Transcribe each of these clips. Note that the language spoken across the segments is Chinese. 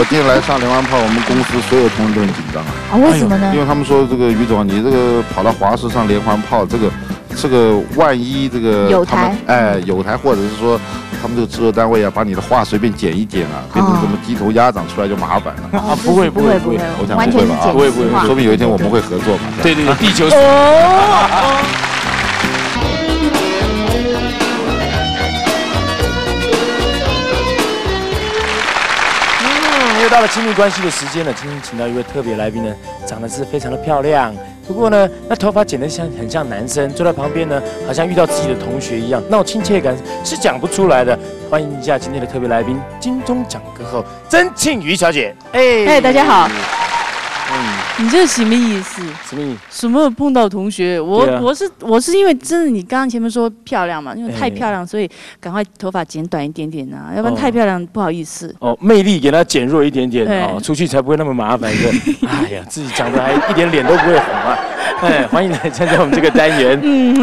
我今天来上连环炮，我们公司所有同事都很紧张啊。 啊，为什么呢？ 因为他们说这个于总，你这个跑到华视上连环炮，这个万一这个有台有台，或者是说他们这个制作单位啊，把你的话随便剪一剪啊，变成什么鸡头鸭掌出来就麻烦了。 啊， 不会， 我想完全是不会吧？ 剪辑化， 说明有一天我们会合作嘛。 对，地球。又到了亲密关系的时间了。今天请到一位特别来宾呢，长得是非常的漂亮，不过呢，那头发剪得很像男生，坐在旁边呢，好像遇到自己的同学一样，那种亲切感是讲不出来的。欢迎一下今天的特别来宾，金钟奖歌后曾庆瑜小姐。 哎，大家好。你这什么意思？ 什么意思？ 什么碰到同学？我是因为真的，你刚刚前面说漂亮嘛，因为太漂亮，所以赶快头发剪短一点点啊，要不然太漂亮不好意思。 哦，魅力给它减弱一点点哦，出去才不会那么麻烦的。哎呀，自己讲的还一点脸都不会红啊！哎，欢迎来参加我们这个单元。你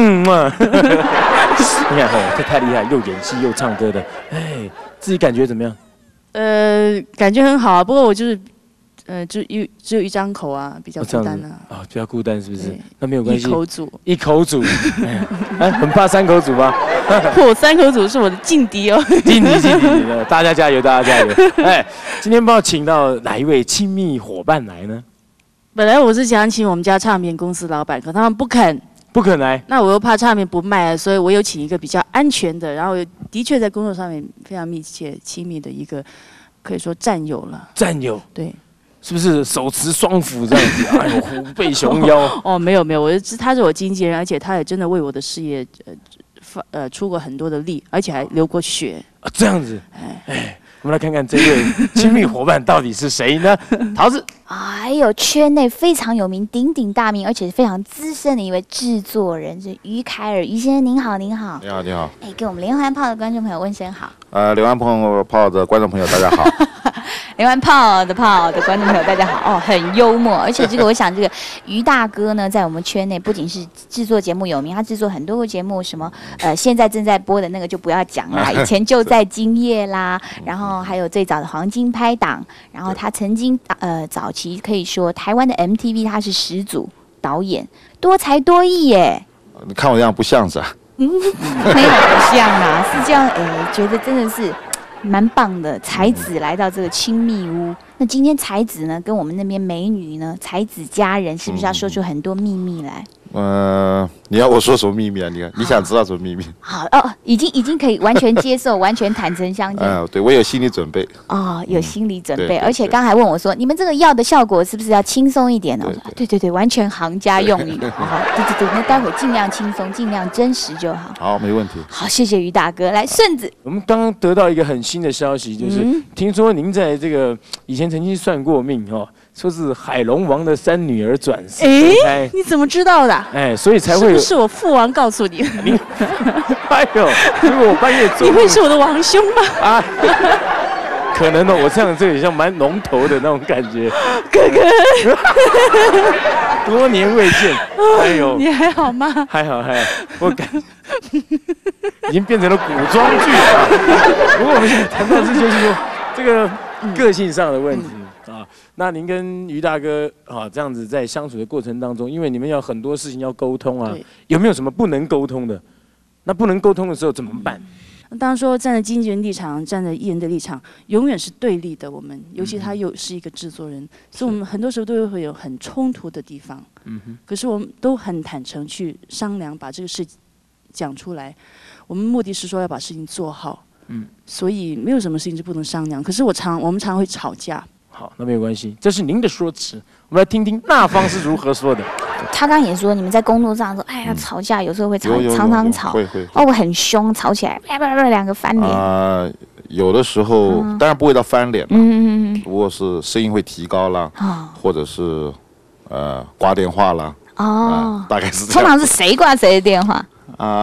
看哦，这太厉害，又演戏又唱歌的。哎，自己感觉怎么样？ 感觉很好啊，不过我就是。只有一张口啊，比较孤单啊。 啊，比较孤单是不是？那没有关系。一口组，很怕三口组吗？ 三口组是我的劲敌哦。 劲敌，大家加油，大家加油！哎，今天不知道请到哪一位亲密伙伴来呢？ 本来我是想请我们家唱片公司老板，可他们不肯来。那我又怕唱片不卖，所以我有请一个比较安全的，然后的确在工作上面非常密切、亲密的一个，可以说战友了。 战友， 对。 是不是手持双斧这样子？哎呦，虎背熊腰。 哦，没有，他是我经纪人，而且他也真的为我的事业出过很多的力，而且还流过血。 这样子，我们来看看这位亲密伙伴到底是谁呢？桃子。 哎呦，圈内非常有名、鼎鼎大名，而且是非常资深的一位制作人，是于凯尔。于先生您好，您好。 你好，你好。 哎，给我们连环炮的观众朋友问声好。 连环炮的观众朋友大家好。 连环炮的观众朋友大家好。哦，很幽默，而且我想这个于大哥呢，在我们圈内不仅是制作节目有名，他制作很多个节目，什么现在正在播的那个就不要讲啦，以前就在今夜啦，然后还有最早的黄金拍档，然后他曾经早期可以说台湾的 MTV 他是始祖导演，多才多艺耶。 你看我这样不像是啊？ 没有不像啊，是这样觉得真的是。蛮棒的，才子来到这个亲密屋。那今天才子呢，跟我们那边美女呢，才子佳人是不是要说出很多秘密来？ 你要我说什么秘密啊？你想知道什么秘密？ 好哦，已经可以完全接受，完全坦诚相见。 对我有心理准备。 哦，有心理准备，而且刚才问我说，你们这个药的效果是不是要轻松一点呢？对，完全行家用语。对，那待会尽量轻松，尽量真实就好。 好，没问题。 好，谢谢于大哥。来，顺子， 我们刚刚得到一个很新的消息，就是听说您在这个以前曾经算过命哦。说是海龙王的3女儿转世。 你怎么知道的？ 所以才会是不是我父王告诉你？ 哎呦，如果我半夜走， 你会是我的王兄吗？ 啊，可能哦，我这样这也像蛮龙头的那种感觉。 哥哥， 多年未见，哎呦， 你还好吗？ 还好，我感已经变成了古装剧了。不过我们现在谈到这就是说这个个性上的问题。那您跟于大哥这样子在相处的过程当中，因为你们有很多事情要沟通啊，有没有什么不能沟通的？那不能沟通的时候怎么办？ 当然说站在经纪人立场，站在艺人的立场，永远是对立的。我们尤其他又是一个制作人，所以我们很多时候都会有很冲突的地方。可是我们都很坦诚去商量，把这个事讲出来。我们目的是说要把事情做好。所以没有什么事情是不能商量。可是我们常会吵架。 好，那没有关系，这是您的说辞，我们来听听那方是如何说的。 他刚也说，你们在工作上说，哎呀，吵架有时候会常常吵， 会哦，我很凶，吵起来，两个翻脸。 有的时候当然不会到翻脸，不过是声音会提高啦，或者是挂电话啦，大概是这样。 通常是谁挂谁的电话？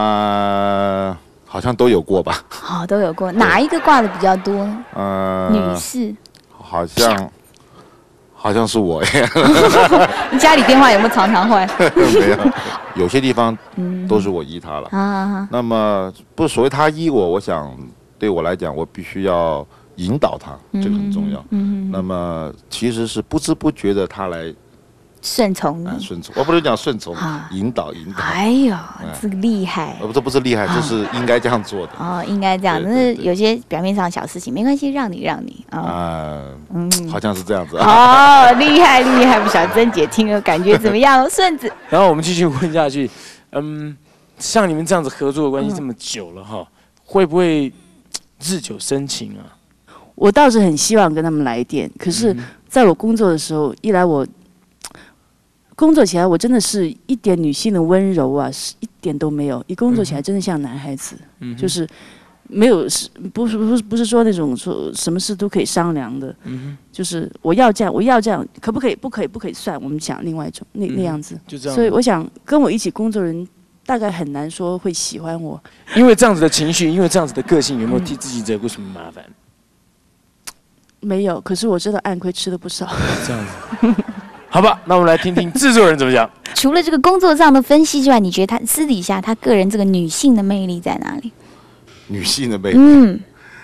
好像都有过吧。 都有过，哪一个挂的比较多呢？女士。 好像是我耶。 你家里电话有没有常常坏？ 没有，有些地方都是我依他了。那么不所谓他依我，我想对我来讲，我必须要引导他，这个很重要。那么其实是不知不觉的他来顺从你， 顺从，我不能讲顺从，引导。 哎呦，这个厉害！ 这不是厉害，这是应该这样做的。 哦，应该这样。但是有些表面上的小事情没关系，让你好像是这样子。 哦，厉害！不晓得珍姐听了感觉怎么样？顺子。 然后我们继续问下去，像你们这样子合作的关系这么久了哈，会不会日久生情啊？ 我倒是很希望跟他们来电，可是在我工作的时候，一来我工作起来，我真的是一点女性的温柔啊，是一点都没有。一工作起来，真的像男孩子，就是没有不是说那种说什么事都可以商量的，就是我要这样，可不可以？不可以算，我们讲另外一种那样子。 就这样。 所以我想跟我一起工作人，大概很难说会喜欢我。 因为这样子的情绪，因为这样子的个性，有没有替自己惹过什么麻烦？ 没有，可是我知道暗亏吃了不少。 这样子。好吧，那我们来听听制作人怎么讲。 除了这个工作上的分析之外，你觉得他私底下他个人这个女性的魅力在哪里？ 女性的魅力，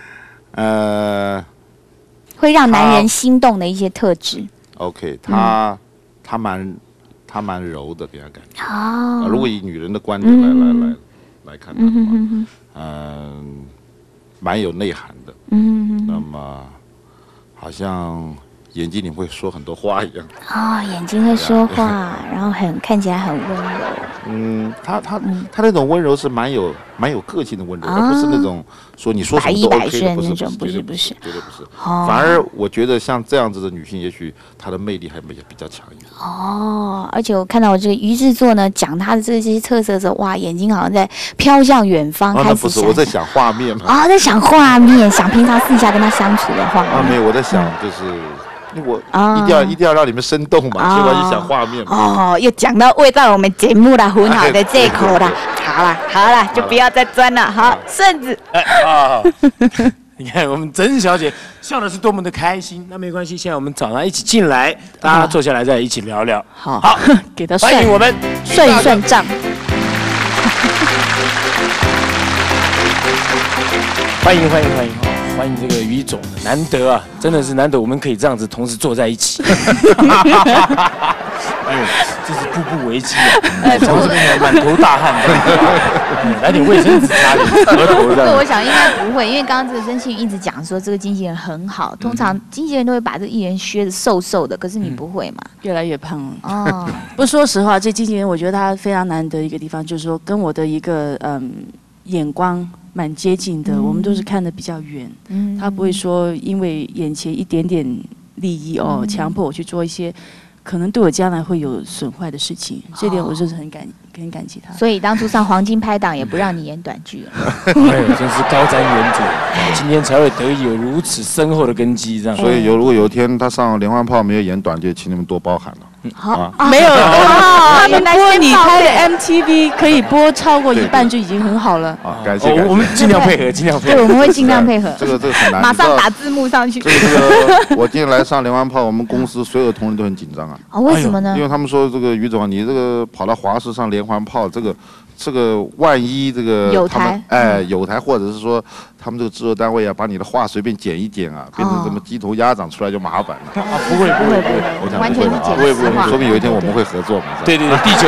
会让男人心动的一些特质。 OK， 他蛮柔的，给他感觉。如果以女人的观点来看的话，蛮有内涵的。那么好像眼睛里会说很多话一样。 眼睛会说话，然后看起来很温柔。 他那种温柔是蛮有个性的温柔，而不是那种说你说什么都 OK 的， 不是， 绝对不是。反而我觉得像这样子的女性，也许她的魅力还比较强一点。 而且我看到我这个于制作呢，讲她的这些特色的时候，哇，眼睛好像在飘向远方，开始不是我在想画面嘛。 在想画面，想平常私下跟她相处的画面。 没有，我在想就是。我一定要让你们生动嘛，所以我就想画面嘛。 又讲到味道我们节目了，很好的这一口了。好了，就不要再钻了。好，顺子。 你看我们曾小姐笑的是多么的开心。那没关系，现在我们找她一起进来，大家坐下来再一起聊聊。 好，给她欢迎我们算一算账。 欢迎这个于总，难得啊，真的是难得，我们可以这样子同时坐在一起。这是步步危机啊！从这边满头大汗的，来点卫生纸擦点额头这样。 我想应该不会，因为刚刚这个曾庆一直讲说这个经纪人很好，通常经纪人都会把这个艺人削得瘦瘦的，可是你不会嘛？ 越来越胖了。不，说实话，这经纪人我觉得他非常难得一个地方，就是说跟我的一个眼光蛮接近的，我们都是看得比较远。他不会说因为眼前一点点利益强迫我去做一些可能对我将来会有损坏的事情，这点我就是很感激他。 所以当初上黄金拍档也不让你演短剧。 真是高瞻远瞩，今天才会得以有如此深厚的根基，这样。 所以如果有一天他上连环炮没有演短剧，请你们多包涵了。 没有，他们播你拍的 MTV 可以播超过一半就已经很好了。 感谢， 我们尽量配合， 对，我们会尽量配合。 这个很难， 马上打字幕上去。 这个我今天来上连环炮，我们公司所有的同仁都很紧张啊。 为什么呢？ 因为他们说这个于总，你这个跑到华视上连环炮，这个万一这个有台或者是说他们这个制作单位啊，把你的话随便剪一剪啊，变成什么鸡头鸭掌出来就麻烦了。 不会， 我讲完全是剪实话，说明有一天我们会合作嘛。 对，地球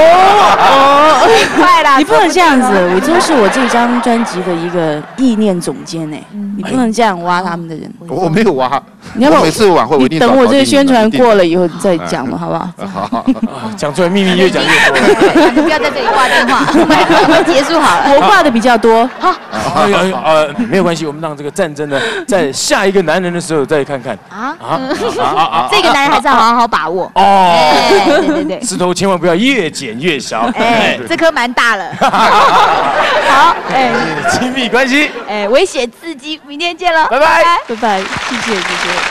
快啦！ 你不能这样子，伟忠是我这张专辑的一个意念总监哎，你不能这样挖他们的人。 我没有挖， 你要不每次晚会我一定等我这个宣传过了以后再讲嘛，好不好？ 好， 讲出来秘密越讲越多。 就不要在这里挂电话，我们结束好了。 我挂的比较多。 好， 没有关系，我们让这个战争呢，在下一个男人的时候再看看。 这个男人还是要好好把握。对， 石头千万不要越剪越小。 这颗蛮大了。好， 亲密关系， 危险刺激，明天见了， 拜拜， 谢谢。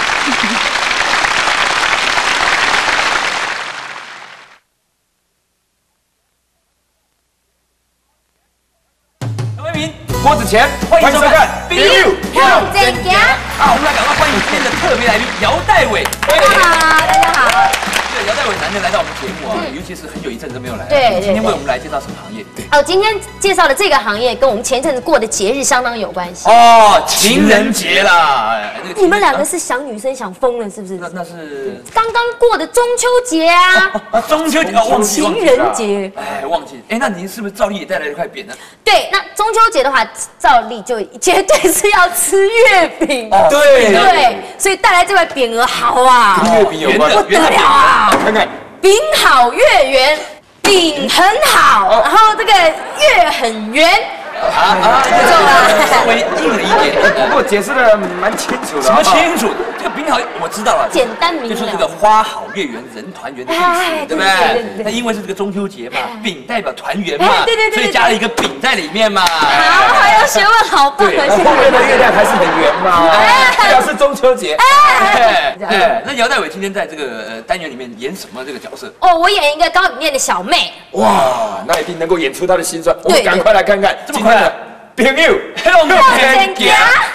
郭子乾，欢迎收看《 BU 向前行》。 好，我们来赶快欢迎今天的特别来宾姚代伟。 大家好。 对，姚代伟来难得来到我们节目啊，尤其是很久一阵子没有来。 对， 今天为我们来介绍什么行业？ 哦，今天介绍的这个行业跟我们前阵子过的节日相当有关系。 哦，情人节啦！ 你们两个是想女生想疯了是不是？ 那是刚刚过的中秋节啊。 中秋节忘记情人节。 哎，忘记。哎，那您是不是照例也带来了一块匾呢？ 对，那中秋节的话，照例就绝对是要吃月饼。 哦，对对，所以带来这块匾额好啊， 跟月饼有关， 不得了啊！ 看看， 饼好月圆，饼很好，然后这个月很圆。 这个稍微硬了一点， 不过解释的蛮清楚的。 什么清楚？这个饼好，我知道了， 简单明了， 就是这个花好月圆人团圆的意思，对不对？那因为是这个中秋节嘛，饼代表团圆嘛， 对， 所以加了一个饼在里面嘛。 好有学问，好棒！ 对，后面的月亮还是很圆嘛，表示中秋节。 那姚代伟今天在这个单元里面演什么这个角色？ 哦，我演一个高里面的小妹。 哇，那一定能够演出他的辛酸。我们赶快来看看这么快的朋友， 向前行。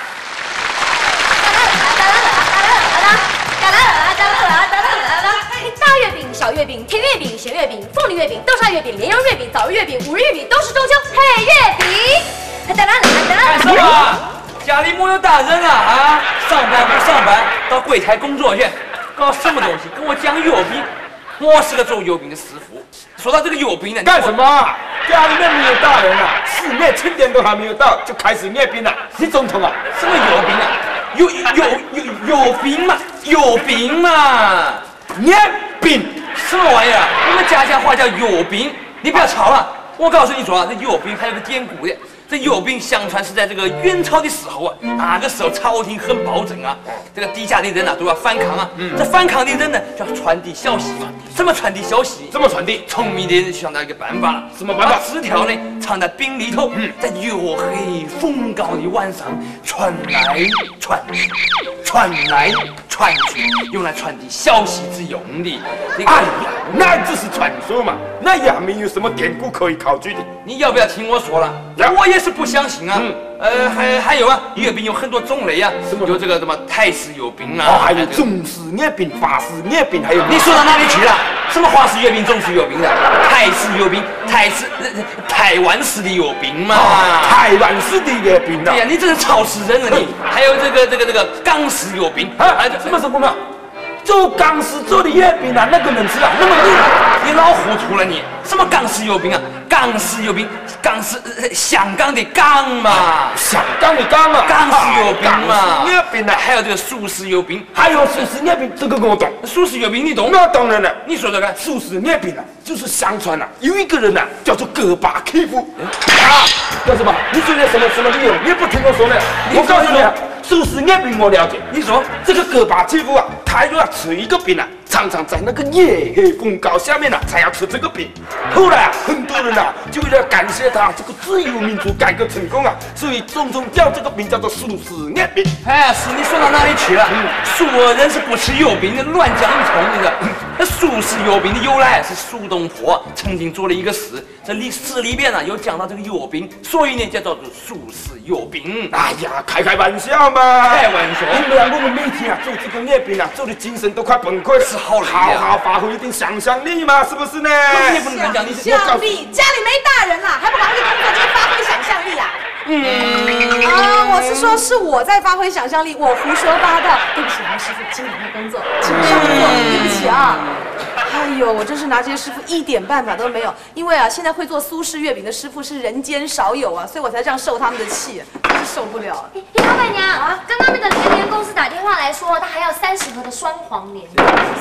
大月饼、小月饼、甜月饼、咸月饼、凤梨月饼、豆沙月饼、莲蓉月饼、枣月饼、五日月饼，都是中秋配月饼。 是吧？家里没有大人了啊，上班不上班，到柜台工作去，搞什么东西？跟我讲月饼，我是个做月饼的师傅。说到这个月饼呢， 干什么？家里面没有大人啊，室内庆典都还没有到，就开始阅兵了。你总统啊？ 什么月饼啊？有饼嘛？有饼嘛？ 阅兵什么玩意儿？我们家乡话叫月饼，你不要吵了。我告诉你说啊，这月饼还有个典故的。这月饼相传是在这个元朝的时候啊，那个时候朝廷很暴政啊，这个底下的人啊都要反抗啊。这反抗的人呢，就要传递消息嘛。怎么传递消息？ 怎么传递？ 聪明的人想到一个办法了， 什么办法？ 把纸条呢藏在饼里头，在月黑风高的晚上传来传去，传来传去，用来传递消息之用的。 哎呀，那只是传说嘛，那也没有什么典故可以考据的。 你要不要听我说了？我也是不相信啊。还有啊，月饼有很多种类啊，有这个什么泰式月饼啊， 还有中式月饼、法式月饼，还有你说到哪里去了？什么华式月饼、中式月饼的？泰式月饼、台湾式的月饼嘛， 台湾式的月饼啊！ 对呀，你真是吵死人了你！还有这个港式月饼啊，什么嘛？做港式做的月饼啊，那个能吃啊？那么你老糊涂了你！什么港式月饼啊？港式月饼，港式香港的港嘛， 香港的港啊， 港式月饼嘛， 月饼啊， 还有这个苏式月饼， 还有苏式月饼，这个我懂。 苏式月饼你懂？ 那当然了， 你说这个苏式月饼啊，就是相传啊，有一个人啊，叫做戈巴契夫啊，叫什么？你觉得什么理由？你不听我说呢？我告诉你啊，苏式月饼我了解。 你说这个戈巴契夫啊，他要吃一个饼啊，常常在那个夜黑风高下面啊，才要吃这个饼。后来啊，很多人啊，就为了感谢他这个自由民主改革成功啊，所以种叫这个饼叫做苏式月饼。 哎，是你说到哪里去了？苏人是不吃月饼的，乱讲一通那个。那苏式月饼的由来是苏东坡曾经做了一个诗，这诗里边呢有讲到这个月饼，所以呢叫做苏式月饼。 哎呀，开玩笑嘛！ 开玩笑！ 因为我们每天啊做这个月饼啊，做的精神都快崩溃了， 是好好发挥一点想象力嘛，是不是呢？ 你也不能讲，你想象力，家里没大人啦，还不赶快去工作间发挥想象力啊！我是说，是我在发挥想象力，我胡说八道。对不起，王师傅，请赶快工作，请上工作。对不起啊！哎呦，我真是拿这些师傅一点办法都没有，因为啊，现在会做苏式月饼的师傅是人间少有啊，所以我才这样受他们的气，真是受不了。 老板娘啊，刚刚那个莲莲公司打电话来说，他还要30盒的双黄莲。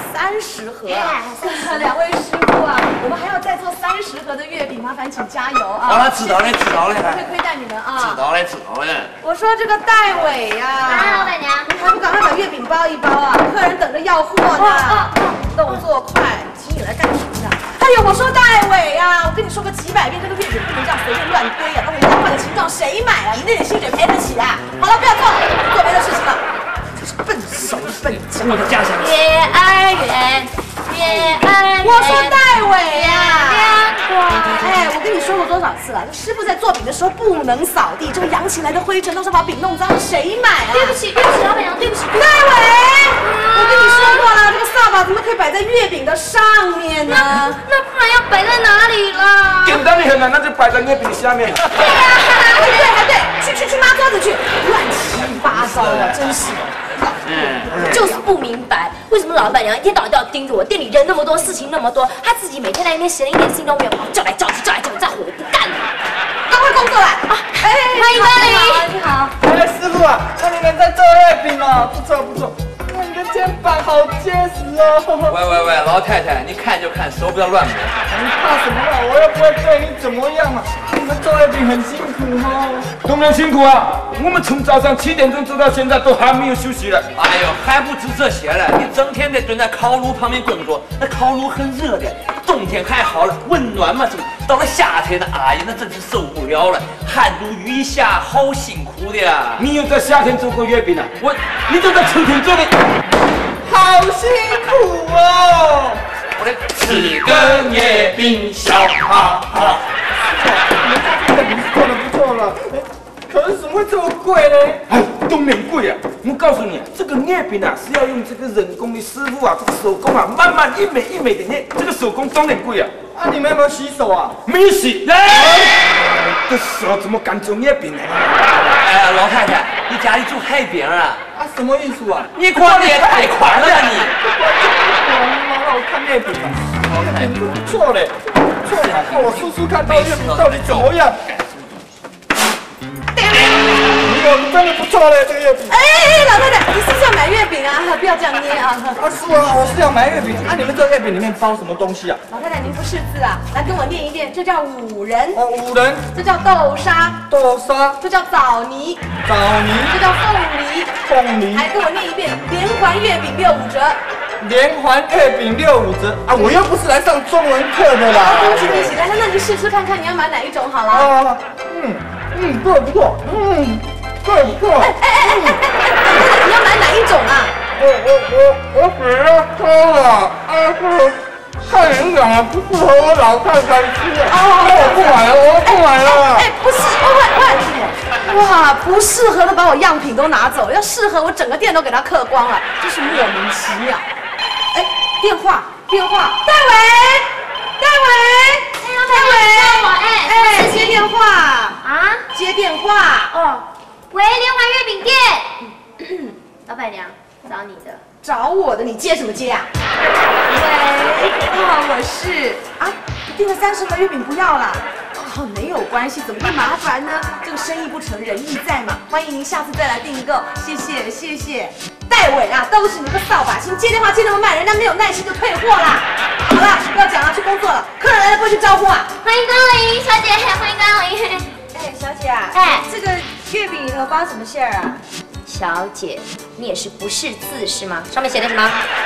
30盒啊！两位师傅啊，我们还要再做30盒的月饼，麻烦请加油啊！ 好了，知道了。 不会亏待你们啊！ 知道了。 我说这个戴伟呀， 老板娘， 你还不赶快把月饼包一包啊？客人等着要货呢。动作快，请你来干什么的？哎呦，我说戴伟呀，我跟你说个几百遍，这个月饼不能这样随便乱堆啊，都没当坏的情况谁买啊？你那点薪水赔得起啊？好了，不要做了，做别的事情了。真是笨手笨脚。 我的家乡。 月儿圆，月儿圆。 我说戴伟呀，哎，我跟你说过多少是啦，这师傅在做饼的时候不能扫地，这个扬起来的灰尘到时候把饼弄脏了，谁买啊？ 对不起，老板娘，对不起。 戴伟，我跟你说过了，这个扫把怎么可以摆在月饼的上面呢？ 那不然要摆在哪里啦？ 简单的很啊，那就摆在月饼下面。 对呀，还对，去抹桌子去，乱七八糟的，真是。 就是不明白，为什么老板娘一天到晚都要盯着我，店里人那么多，事情那么多，她自己每天在那边闲，一点事情都没有，叫来叫去，这样我不干了。 赶快工作来啊！ 欢迎光临， 你好。 哎，师傅啊，那你们在做月饼哦，不错。那你的肩膀好结实哦。 喂，老太太，你看就看，手不要乱摸。 你怕什么了？我又不会对你怎么样嘛。你们做月饼很辛苦哦。当然辛苦啊，我们从早上7点钟做到现在都还没有休息了。 哎呦，还不止这些了，你整天得蹲在烤炉旁边工作，那烤炉很热的，冬天还好了，温暖嘛，是不？到了夏天呢，哎呀，那真是受不了了，汗如雨下，好辛苦的呀。 你有在夏天做过月饼啊？ 你都在秋天做的。 好辛苦哦！ 我来吃个月饼，笑哈哈。 做的不错了，可是怎么会这么贵呢？哎，都免贵啊！我告诉你，这个月饼啊是要用这个人工的师傅啊，这个手工啊，慢慢一枚一枚的捏，这个手工当然贵啊。啊，你们有没有洗手啊？没洗。这手怎么敢做月饼呢？ 哎，老太太，你家里住太扁啊？ 啊，什么意思啊？ 你宽的也太宽了吧你！ 让我看月饼吧，月饼不错嘞，不错呀，让我叔叔看到月饼到底怎么样？你真的不错嘞，这个月饼。 哎，老太太，你是不是要买月饼啊？不要这样捏啊！ 啊，是啊，我是要买月饼。啊，你们这月饼里面包什么东西啊？ 老太太，您不识字啊？来跟我念一遍，这叫五仁。 哦，五仁。 这叫豆沙。 豆沙。 这叫枣泥。 枣泥。 这叫凤梨。 凤梨。 来跟我念一遍，连环月饼65折。 连环月饼65折啊！我又不是来上中文课的啦。 恭喜恭喜！来，那你试吃看看，你要买哪一种好了？ 啊，对不错，对不错。 你要买哪一种啊？ 我只要喝了，太营养了，不适合我老太太吃。我不买了，我不买了。 不是，哇，不适合的把我样品都拿走，要适合我整个店都给他嗑光了，真是莫名其妙。哎，电话，戴伟，接电话啊，接电话哦，喂，连环月饼店，老板娘找你的， 找我的，你接什么接啊？喂，我是啊，你订了30盒月饼不要了。哦，没有关系，怎么会麻烦呢？这个生意不成仁义在嘛，欢迎您下次再来订购，谢谢。戴伟啊，都是你个扫把星，接电话接那么慢，人家没有耐心就退货啦。好了，不要讲了，去工作了。客人来了不会去招呼啊？ 欢迎光临，小姐，欢迎光临。 哎，小姐啊，这个月饼里头包什么馅儿啊？ 小姐，你也是不识字是吗？上面写的什么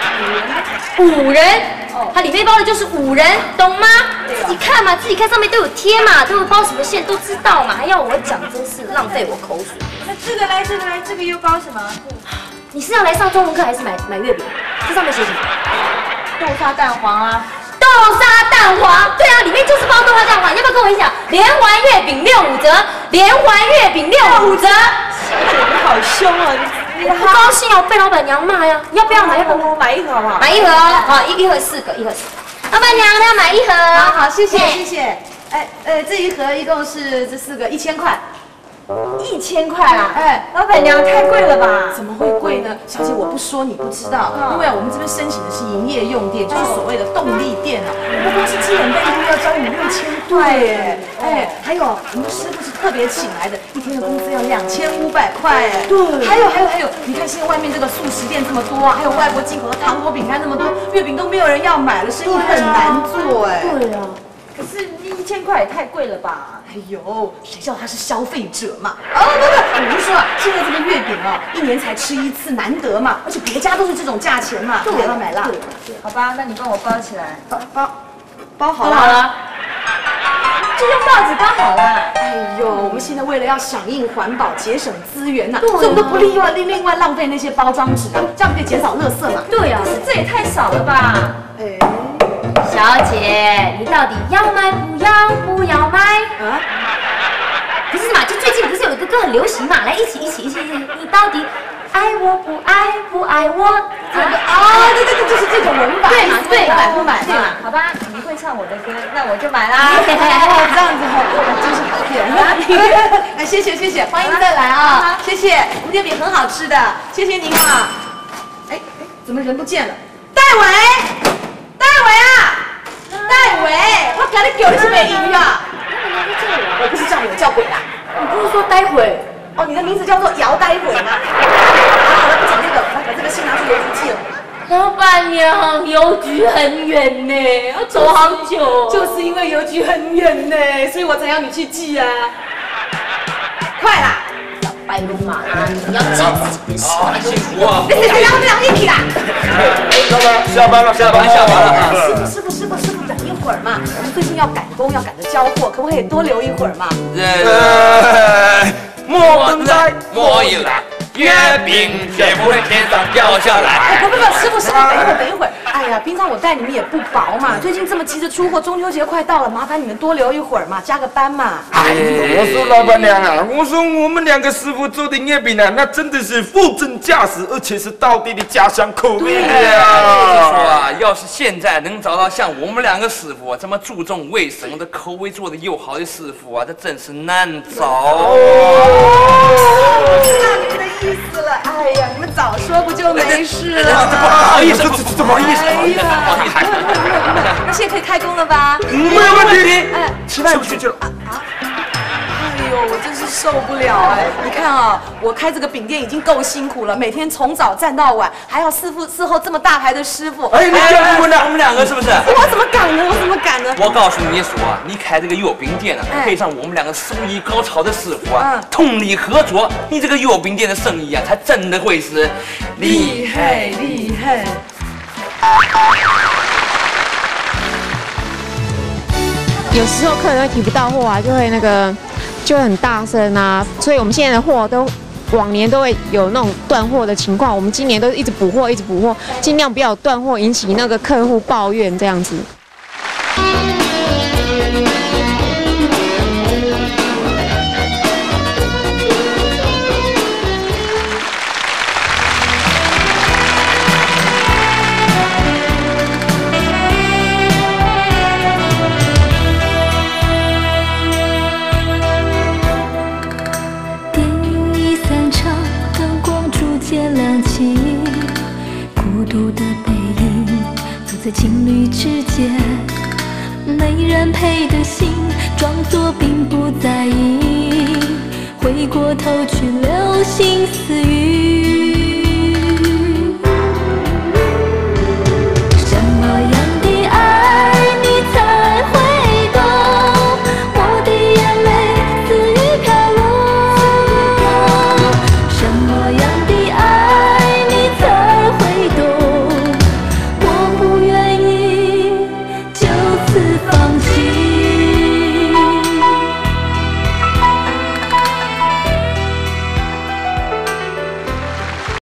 ？5人。哦，它里面包的就是5人，懂吗？自己看嘛，自己看上面都有贴嘛，都有包什么馅都知道嘛，还要我讲，真是浪费我口水。 那这个来，这个又包什么？ 你是要来上中文课还是买月饼？这上面写什么？ 豆沙蛋黄啊。 豆沙蛋黄，对啊，里面就是包豆沙蛋黄。你要不要跟我一讲？连环月饼65折，连环月饼65折。 小姐，你好凶啊！ 你不高兴啊，被老板娘骂呀。要不要买？ 我买一盒好不好？ 买一盒哦，好，一盒4个，老板娘要买1盒。 好，谢谢。哎，这一盒一共是这4个1000块。1000块啊！ 哎，老板娘太贵了吧？ 怎么会贵呢？小姐，我不说你不知道，因为我们这边申请的是营业用电，就是所谓的动力电啊。不光是基本费一个月要交5、6000块耶！哎，还有我们师傅是特别请来的，一天的工资要2500块哎。对，还有，你看现在外面这个速食店这么多啊，还有外国进口的糖果饼干那么多，月饼都没有人要买了，生意很难做哎。 对啊。可是1000块也太贵了吧？ 哎呦，谁叫他是消费者嘛？不，我是说啊，现在这个月饼啊，1年才吃1次，难得嘛，而且别家都是这种价钱嘛。买了。 好吧，那你帮我包起来。 包好了。 就用报纸包好了。 哎呦，我们现在为了要响应环保、节省资源呐，所以我们都不另外浪费那些包装纸啊，这样可以减少垃圾嘛。 对啊，可是这也太少了吧？ 哎。 小姐，你到底要卖不要卖？啊？不是嘛？就最近不是有一个歌很流行嘛？来，一起，你到底爱我不爱我？ 对，就是这种文法。 对嘛？对嘛？ 好吧，你会唱我的歌，那我就买啦。这样子真是好骗。谢谢，欢迎再来啊！谢谢，我们月饼很好吃的，谢谢您啊。哎，怎么人不见了？戴伟啊，戴伟，我赶紧叫你是美鱼啊！我不是叫你，我叫鬼啦。 你不是说待会？ 哦，你的名字叫做姚待会吗？好了，不讲这个，我把这个信拿去邮局寄了。 老板娘，邮局很远呢，要走好久。 就是因为邮局很远呢，所以我才要你去寄啊。快啦！ 白龙马，你要记自己的事。 辛苦啊！ 别让一起啦！ 下班了。 师傅，等一会儿嘛，我们最近要赶工，要赶着交货，可不可以多留一会儿嘛？ 莫等待， 莫一来，月饼绝不会天上掉下来。 不，师傅，等一会儿。哎呀，平常我带你们也不薄嘛，最近这么急着出货，中秋节快到了，麻烦你们多留一会儿嘛，加个班嘛。 哎呦，我说老板娘啊，我说我们2个师傅做的月饼啊，那真的是货真价实，而且是道地的家乡口味的呀。 说啊，要是现在能找到像我们2个师傅这么注重卫生的口味做的又好的师傅啊，这真是难找。 知道你们的意思了，哎呀，你们早说不就没事了？ 不好意思，这不好意思。 那现在可以开工了吧？ 没有问题。吃饭去了。 哎呦，我真是受不了哎！你看啊，我开这个饼店已经够辛苦了，每天从早站到晚，还要伺候这么大牌的师傅。 哎，你这样问的， 我们2个是不是？ 我怎么敢呢？ 我告诉你说啊，你开这个月饼店啊，配上我们2个手艺高超的师傅啊，通力合作，你这个月饼店的生意啊，才真的会是厉害。 有时候客人会提不到货啊，就会很大声啊，所以我们现在的货都往年都会有那种断货的情况，我们今年都一直补货，尽量不要有断货引起那个客户抱怨这样子。 在情侣之间，没人陪的心，装作并不在意，回过头去留心思语。